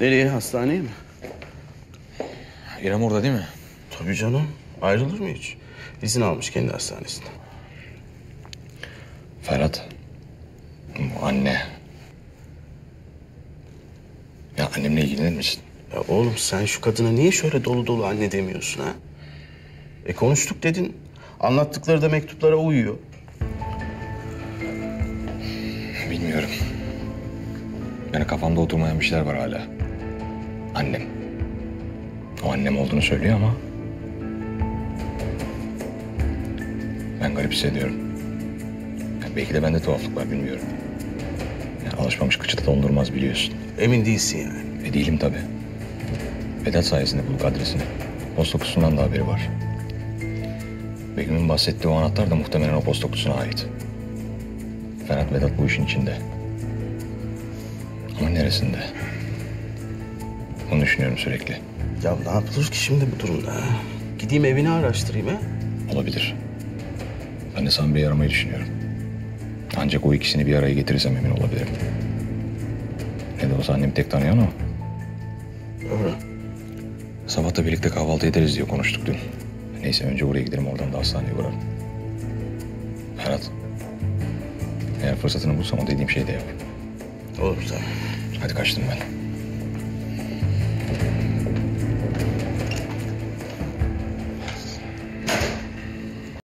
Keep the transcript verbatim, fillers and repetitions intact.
Nereye? Hastaneye mi? İrem orada değil mi? Tabii canım. Ayrılır mı hiç? İzin almış kendi hastanesinden. Ferhat. Bu anne. Ya annemle ilgilenir misin? Ya oğlum sen şu kadına niye şöyle dolu dolu anne demiyorsun ha? E konuştuk dedin. Anlattıkları da mektuplara uyuyor. Bilmiyorum. Yani kafamda oturmayan bir şeyler var hala. Annem. O annem olduğunu söylüyor ama... ben garip hissediyorum. Yani belki de bende tuhaflık var, bilmiyorum. Yani alışmamış kıçıda dondurmaz biliyorsun. Emin değilsin yani. E değilim tabii. Vedat sayesinde bulduk adresini. Posta kutusundan da haberi var. Begüm'ün bahsettiği o anahtar da muhtemelen o posta kutusuna ait. Ferhat, Vedat bu işin içinde. Ama neresinde? Bunu düşünüyorum sürekli. Ya ne yapılır ki şimdi bu durumda ha? Gideyim evini araştırayım ha? Olabilir. Ben de Sambi'yi aramayı düşünüyorum. Ancak o ikisini bir araya getirirsem emin olabilirim. Ne de olsa annemi tek tanıyan o. Doğru. Sabah da birlikte kahvaltı ederiz diye konuştuk dün. Neyse önce oraya gidelim, oradan da hastaneye uğrarım. Ferhat. Eğer fırsatını bulsam o dediğim şeyi de yap. Olur tamam. Hadi kaçtım ben.